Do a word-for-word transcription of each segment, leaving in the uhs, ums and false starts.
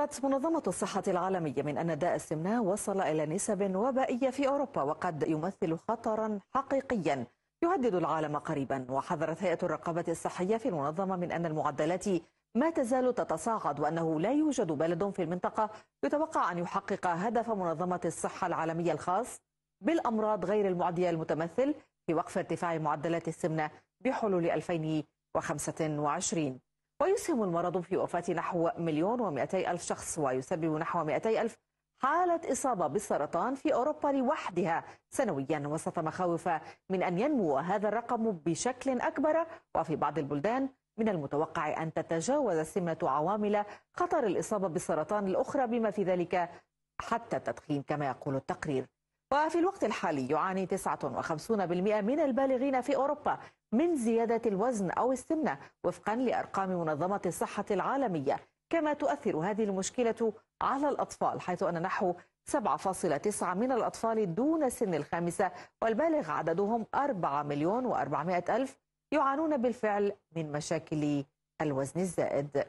حذرت منظمة الصحة العالمية من أن داء السمنة وصل إلى نسب وبائية في أوروبا وقد يمثل خطرا حقيقيا يهدد العالم قريبا. وحذرت هيئة الرقابة الصحية في المنظمة من أن المعدلات ما تزال تتصاعد وأنه لا يوجد بلد في المنطقة يتوقع أن يحقق هدف منظمة الصحة العالمية الخاص بالأمراض غير المعدية المتمثل في وقف ارتفاع معدلات السمنة بحلول ألفين وخمسة وعشرين. ويسهم المرض في وفاة نحو مليون ومئتي ألف شخص ويسبب نحو مئتي ألف حالة إصابة بالسرطان في أوروبا لوحدها سنويا، وسط مخاوف من أن ينمو هذا الرقم بشكل أكبر. وفي بعض البلدان من المتوقع أن تتجاوز السمنة عوامل خطر الإصابة بالسرطان الأخرى بما في ذلك حتى التدخين كما يقول التقرير. وفي الوقت الحالي يعاني تسعة وخمسين بالمئة من البالغين في أوروبا من زيادة الوزن أو السمنة وفقا لأرقام منظمة الصحة العالمية. كما تؤثر هذه المشكلة على الأطفال، حيث أن نحو سبعة فاصلة تسعة من الأطفال دون سن الخامسة والبالغ عددهم أربعة مليون وأربعمئة ألف يعانون بالفعل من مشاكل الوزن الزائد.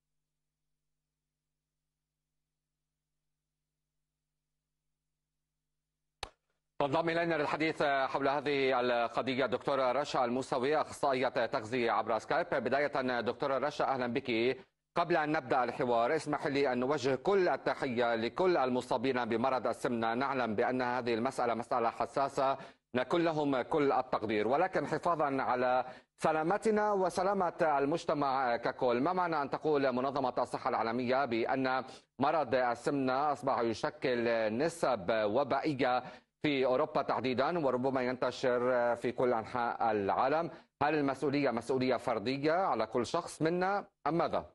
تنضم الينا للحديث حول هذه القضيه دكتوره رشا الموسوي، اخصائيه تغذيه عبر سكايب. بدايه دكتوره رشا، اهلا بك. قبل ان نبدا الحوار اسمح لي ان نوجه كل التحيه لكل المصابين بمرض السمنه. نعلم بان هذه المساله مساله حساسه، نكن لهم كل التقدير، ولكن حفاظا على سلامتنا وسلامه المجتمع ككل. ما معنى ان تقول منظمه الصحه العالميه بان مرض السمنه اصبح يشكل نسب وبائيه في أوروبا تحديدا وربما ينتشر في كل أنحاء العالم؟ هل المسؤولية مسؤولية فردية على كل شخص منا أم ماذا؟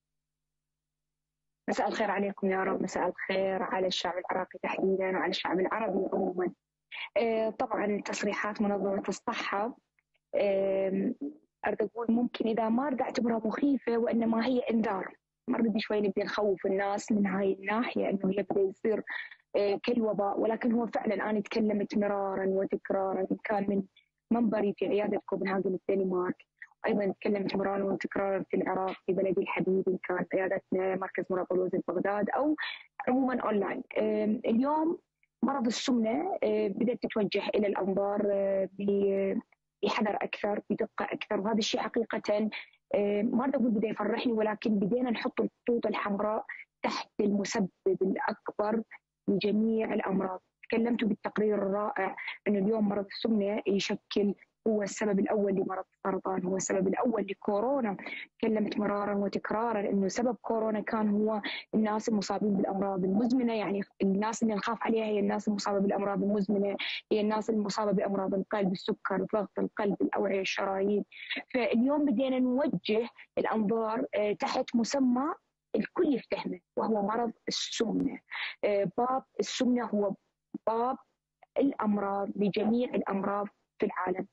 مساء الخير عليكم يا رب، مساء الخير على الشعب العراقي تحديدا وعلى الشعب العربي عموما. طبعا تصريحات منظمة الصحة أريد أقول ممكن إذا ما أريد أعتبرها مخيفة وإنما هي إنذار. ما بدي شوي نبدأ نخوف الناس من هاي الناحية إنه يبدأ يصير كالوباء، ولكن هو فعلا أنا تكلمت مرارا وتكرارا، إن كان من منبري في عيادة كوبنهاجن الدنمارك، أيضا تكلمت مرارا وتكرارا في العراق في بلدي الحبيب، إن كان عيادتنا مركز مرض الوزن بغداد أو عموما أونلاين. اليوم مرض السمنة بدأت تتوجه إلى الأنظار بحذر أكثر، بدقة أكثر، وهذا الشيء حقيقة ما أقول بدأ يفرحني، ولكن بدينا نحط الخطوط الحمراء تحت المسبب الأكبر لجميع الأمراض. تكلمت بالتقرير الرائع أن اليوم مرض السمنة يشكل هو السبب الأول لمرض السرطان، هو السبب الأول لكورونا. تكلمت مرارا وتكرارا أنه سبب كورونا كان هو الناس المصابين بالأمراض المزمنة، يعني الناس اللي نخاف عليها هي الناس المصابة بالأمراض المزمنة، هي الناس المصابة بأمراض القلب، السكر، ضغط القلب، الأوعية، الشرايين. فاليوم بدينا نوجه الأنظار تحت مسمى الكل يفتهمه وهو مرض السمنة. باب السمنة هو باب الأمراض لجميع الأمراض في العالم.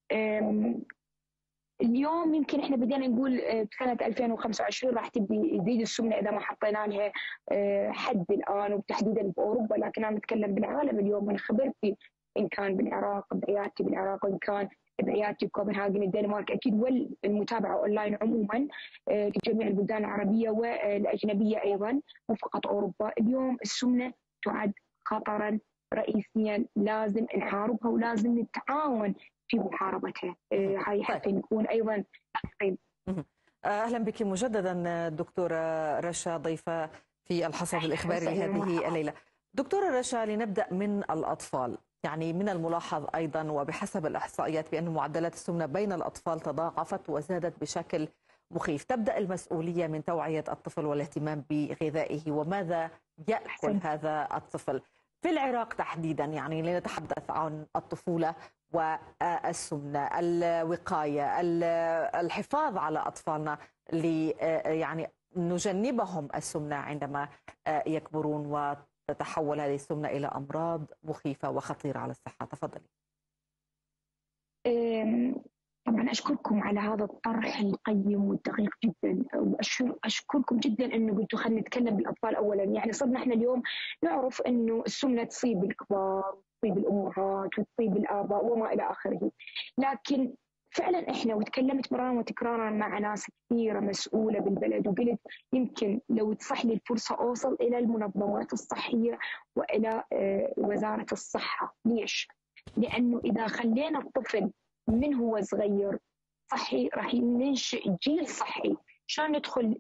اليوم يمكن احنا بدينا نقول بسنة ألفين وخمسة وعشرين راح تبدي يزيد السمنة إذا ما حطينا لها حد الآن، وتحديدا بأوروبا، لكن أنا أتكلم بالعالم اليوم من خبرتي، إن كان بالعراق بعيادتي بالعراق، وإن كان بعيادتي بكوبنهاجن الدنمارك أكيد، والمتابعة أونلاين عموما لجميع البلدان العربية والأجنبية أيضا مو فقط أوروبا. اليوم السمنة تعد خطرا رئيسيا لازم نحاربها ولازم نتعاون في محاربتها. هاي حتى نكون أيضا تقييم. أهلا بك مجددا دكتورة رشا، ضيفة في الحصاد الإخباري لهذه الليلة. دكتورة رشا، لنبدأ من الأطفال. يعني من الملاحظ أيضا وبحسب الإحصائيات بأن معدلات السمنة بين الأطفال تضاعفت وزادت بشكل مخيف. تبدأ المسؤولية من توعية الطفل والاهتمام بغذائه، وماذا يأكل هذا الطفل في العراق تحديدا؟ يعني لنتحدث عن الطفولة والسمنة، الوقاية، الحفاظ على أطفالنا لي يعني نجنبهم السمنة عندما يكبرون وتتحول هذه السمنة إلى أمراض مخيفة وخطيرة على الصحة. تفضلي. طبعا أشكركم على هذا الطرح القيم والدقيق جدا، وأشكركم جدا أنه قلتوا خلينا نتكلم بالأطفال أولا. يعني صرنا احنا اليوم نعرف أنه السمنة تصيب الكبار وتصيب الأمهات وتصيب الآباء وما إلى آخره، لكن فعلا احنا وتكلمت مرارا وتكرارا مع ناس كثيره مسؤوله بالبلد، وقلت يمكن لو تصح لي الفرصه اوصل الى المنظمات الصحيه والى وزاره الصحه. ليش؟ لانه اذا خلينا الطفل من هو صغير صحي راح ننشئ جيل صحي. شلون ندخل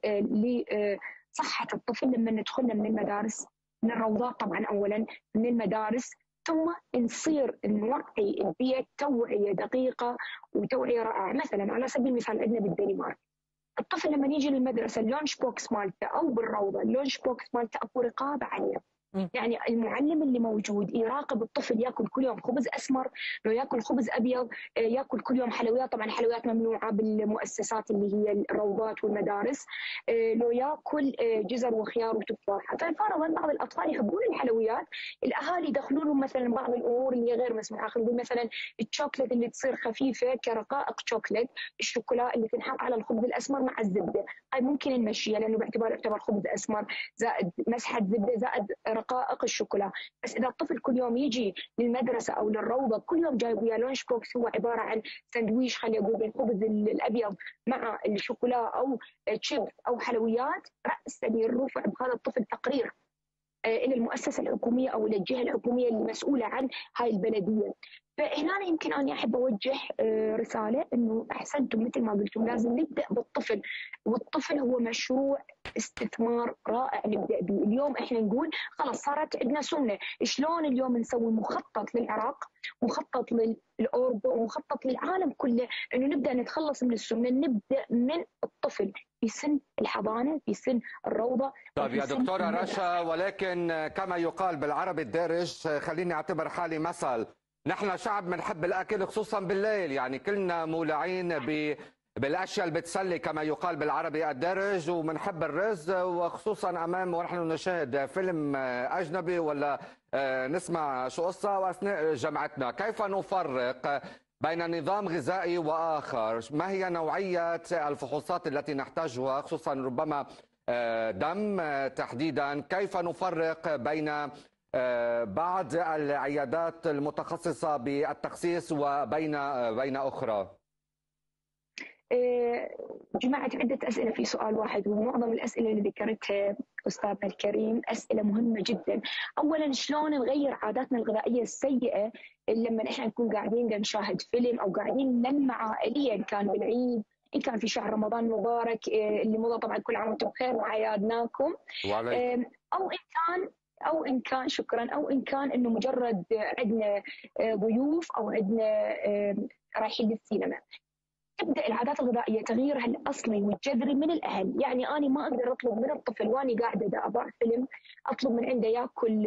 لصحه الطفل؟ لما ندخل من المدارس، من الروضات طبعا اولا، من المدارس، ثم نصير نوعي البيئة توعية دقيقة وتوعية رائعة. مثلا على سبيل المثال عندنا بالدنمارك الطفل لما يجي للمدرسة اللونش بوكس مالته أو بالروضة اللونش بوكس مالته أكو رقابة عليه. يعني المعلم اللي موجود يراقب الطفل ياكل كل يوم خبز اسمر، لو ياكل خبز ابيض، ياكل كل يوم حلويات، طبعا حلويات ممنوعه بالمؤسسات اللي هي الروضات والمدارس، لو ياكل جزر وخيار وتفاح. ففرضا بعض الاطفال يحبون الحلويات، الاهالي يدخلون لهم مثلا بعض الامور اللي هي غير مسموحه. خلينا نقول مثلا الشوكليت اللي تصير خفيفه كرقائق شوكليت، الشوكولا اللي تنحط على الخبز الاسمر مع الزبده، هاي ممكن نمشيها لانه باعتبار يعتبر خبز اسمر زائد مسحه زبده زائد رقائق الشوكولا. بس اذا الطفل كل يوم يجي للمدرسه او للروضه كل يوم جايب وياه لونش بوكس هو عباره عن سندويش، خلينا نقول بالخبز الابيض مع الشوكولا او تشيب او حلويات، راسا يرفع بهذا الطفل تقرير الى المؤسسه الحكوميه او الى الجهه الحكوميه المسؤوله عن هاي البلديه. فهنا يمكن أنا أحب أوجه رسالة إنه أحسنتم مثل ما قلتم، لازم نبدأ بالطفل، والطفل هو مشروع استثمار رائع نبدأ به. اليوم إحنا نقول خلاص صارت عندنا سنة، شلون اليوم نسوي مخطط للعراق، مخطط للأوروبا، ومخطط للعالم كله، إنه نبدأ نتخلص من السنة، نبدأ من الطفل في سن الحضانة، في سن الروضة. طيب يا دكتورة رشا، ولكن كما يقال بالعربي الدارج، خليني أعتبر حالي مثل، نحن شعب بنحب الاكل خصوصا بالليل، يعني كلنا مولعين ب بالاشياء اللي بتسلي كما يقال بالعربي الدارج، وبنحب الرز، وخصوصا امام ونحن نشاهد فيلم اجنبي ولا نسمع شو قصه واثناء جمعتنا. كيف نفرق بين نظام غذائي واخر؟ ما هي نوعيه الفحوصات التي نحتاجها، خصوصا ربما دم تحديدا؟ كيف نفرق بين بعض العيادات المتخصصة بالتخسيس وبين بين أخرى؟ جمعت عدة أسئلة في سؤال واحد، ومعظم الأسئلة اللي ذكرتها أستاذنا الكريم أسئلة مهمة جدا. أولا شلون نغير عاداتنا الغذائية السيئة لما نحن نكون قاعدين نشاهد فيلم أو قاعدين نلمة عائلية، إن كان بالعيد، إن كان في شهر رمضان المبارك اللي مضى، طبعا كل عام وأنتم بخير وعيادناكم، أو إن كان أو إن كان شكرا أو إن كان إنه مجرد عندنا ضيوف أو عندنا رايحين للسينما. تبدأ العادات الغذائية تغييرها الأصلي والجذري من الأهل. يعني أنا ما أقدر أطلب من الطفل وأني قاعدة دا أضع فيلم أطلب من عنده ياكل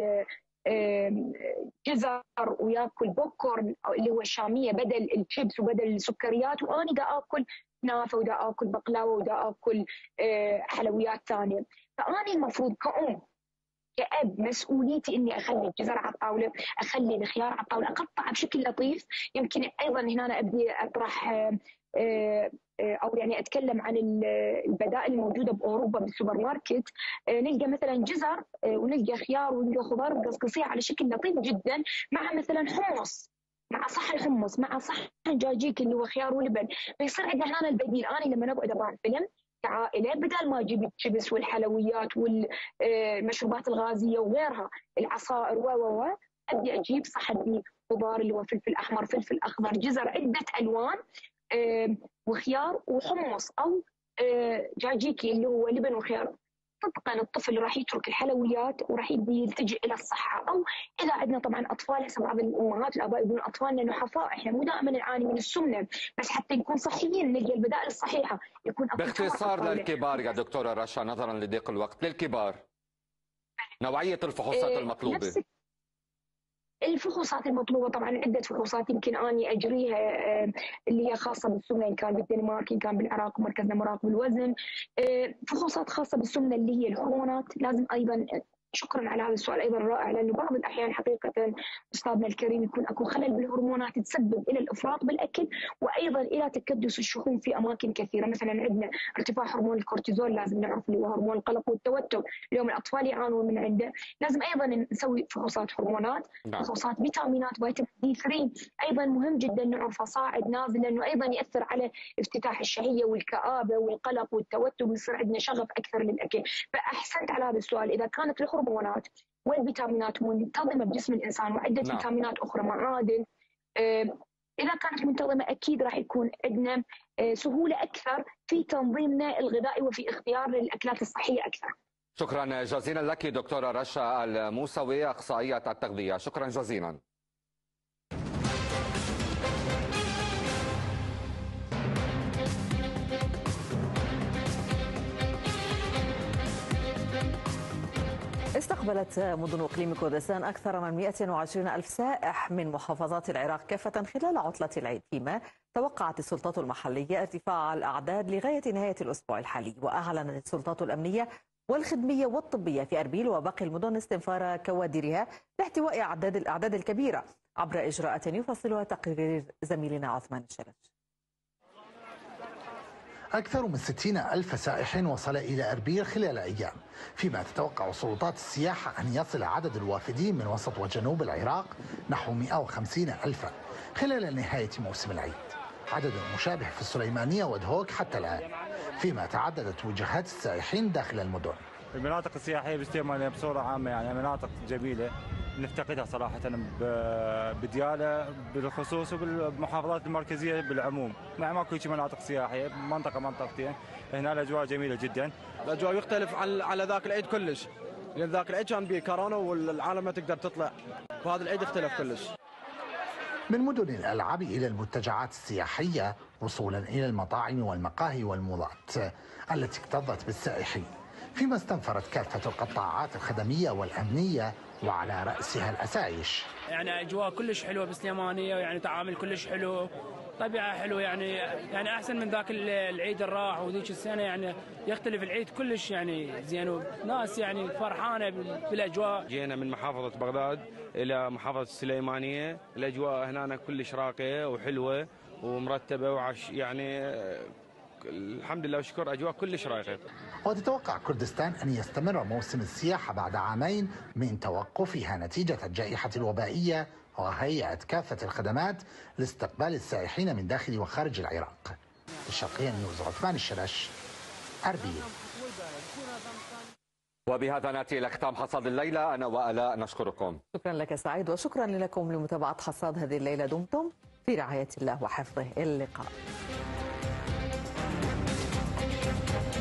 جزر وياكل بوبكورن اللي هو الشامية بدل الشيبس وبدل السكريات، وأنا دا أكل كنافة ودا أكل بقلاوة ودا أكل حلويات ثانية. فأنا المفروض كأم كأب مسؤوليتي إني أخلي الجزر على الطاولة، أخلي الخيار على الطاولة، أقطع بشكل لطيف. يمكن أيضا هنا أنا أبدي أطرح أو يعني أتكلم عن البدائل الموجودة بأوروبا بالسوبر ماركت. نلقى مثلا جزر ونلقى خيار ونلقى خضار مقصقصية على شكل لطيف جدا، مع مثلا حمص، مع صحن حمص، مع صحن جاجيك اللي هو خيار ولبن. فيصير عندنا هنا البديل. أنا لما نقعد أضع فيلم كعائلة، بدل ما أجيب الشيبس والحلويات والمشروبات الغازية وغيرها، العصائر و و و أبدي أجيب صحن خضار اللي هو فلفل أحمر، فلفل أخضر، جزر، عدة ألوان، وخيار وحمص أو جاجيكي اللي هو لبن وخيار. طبقا الطفل راح يترك الحلويات وراح يبدي يلتجئ الى الصحه. او اذا عندنا طبعا اطفال، هسه بعض الامهات والاباء يقولون اطفالنا نحفاء، احنا مو دائما نعاني من السمنه، بس حتى نكون صحيين نلقى البدائل الصحيحه. يكون باختصار للكبار يا دكتوره رشا، نظرا لضيق الوقت، للكبار نوعيه الفحوصات إيه المطلوبه. الفحوصات المطلوبة طبعا عدة فحوصات يمكن أني أجريها اللي هي خاصة بالسمنة، إن كان بالدنمارك، إن كان بالعراق ومركزنا مراقب الوزن. فحوصات خاصة بالسمنة اللي هي الهرمونات، لازم أيضا شكرا على هذا السؤال ايضا رائع، لانه بعض الاحيان حقيقه استاذنا الكريم يكون اكو خلل بالهرمونات تسبب الى الافراط بالاكل وايضا الى تكدس الشحوم في اماكن كثيره. مثلا عندنا ارتفاع هرمون الكورتيزول، لازم نعرف اللي هو هرمون القلق والتوتر، اليوم الاطفال يعانون من عنده. لازم ايضا نسوي فحوصات هرمونات، فحوصات فيتامينات، فيتامين دي ثلاثة ايضا مهم جدا نعرفه صاعد نازل، لانه ايضا ياثر على افتتاح الشهيه والكآبه والقلق والتوتر، ويصير عندنا شغف اكثر للاكل. فاحسنت على هذا السؤال، اذا كانت الهرمونات والفيتامينات منتظمه بجسم الانسان وعده نعم. فيتامينات اخرى معادن اذا كانت منتظمه اكيد راح يكون عندنا سهوله اكثر في تنظيمنا الغذائي وفي اختيار الاكلات الصحيه اكثر. شكرا جزيلا لك دكتوره رشا الموسوي اخصائيه التغذيه، شكرا جزيلا. استقبلت مدن اقليم كردستان اكثر من مئة وعشرين ألف سائح من محافظات العراق كافه خلال عطله العيد، فيما توقعت السلطات المحليه ارتفاع الاعداد لغايه نهايه الاسبوع الحالي. واعلنت السلطات الامنيه والخدميه والطبيه في اربيل وباقي المدن استنفار كوادرها لاحتواء اعداد الاعداد الكبيره عبر اجراءات يفصلها تقرير زميلنا عثمان الشرج. أكثر من ستين ألف سائح وصل إلى أربيل خلال أيام، فيما تتوقع سلطات السياحة أن يصل عدد الوافدين من وسط وجنوب العراق نحو مئة وخمسين ألفا خلال نهاية موسم العيد، عدد مشابه في السليمانية ودهوك حتى الآن، فيما تعددت وجهات السائحين داخل المدن. المناطق السياحية باستيمانية بصورة عامة يعني مناطق جميلة نفتقدها صراحة بديالة بالخصوص وبالمحافظات المركزية بالعموم، مع ماكو شيء مناطق سياحية منطقة منطقتين هنا الأجواء جميلة جدا. الأجواء يختلف عن على ذاك العيد كلش، لأن ذاك العيد كان به كورونا والعالم ما تقدر تطلع، وهذا العيد اختلف كلش. من مدن الألعاب إلى المنتجعات السياحية وصولا إلى المطاعم والمقاهي والمولات التي اكتظت بالسائحين، فيما استنفرت كافة القطاعات الخدمية والأمنية وعلى رأسها الأسايش. يعني أجواء كلش حلوة بالسليمانية، يعني تعامل كلش حلو، طبيعة حلوة، يعني يعني أحسن من ذاك العيد الراح وذيك السنة، يعني يختلف العيد كلش يعني زين، ناس يعني فرحانة بالأجواء. جينا من محافظة بغداد إلى محافظة السليمانية، الأجواء هنا كلش راقية وحلوة ومرتبة وعش يعني الحمد لله والشكر أجواء كلش رايقة. وتتوقع كردستان أن يستمر موسم السياحة بعد عامين من توقفها نتيجة الجائحة الوبائية وهيئة كافة الخدمات لاستقبال السائحين من داخل وخارج العراق. الشرقية نيوز، عثمان الشرش، أربيل. وبهذا نأتي إلى ختام حصاد الليلة. أنا وآلاء نشكركم. شكرا لك سعيد، وشكرا لكم لمتابعة حصاد هذه الليلة. دمتم في رعاية الله وحفظه. اللقاء.